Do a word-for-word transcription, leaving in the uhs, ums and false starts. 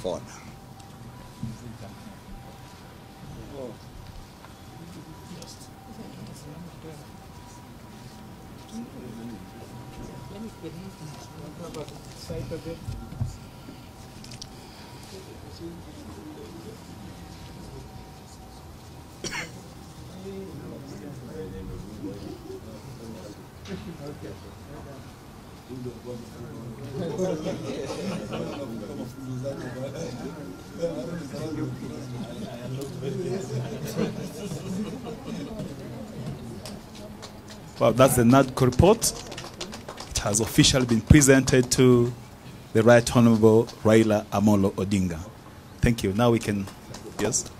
forward. Well, that's the NADCO report. It has officially been presented to the Right Honorable Raila Amolo Odinga. Thank you. Now we can, yes?